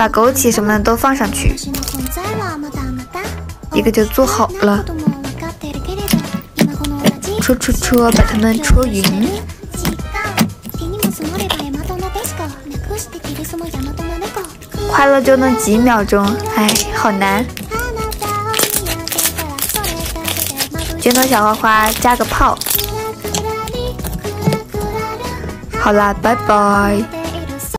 把枸杞什么的都放上去，一个就做好了。搓，把它们搓匀。快乐就那几秒钟，哎，好难。卷头小花花加个泡。好啦，拜拜。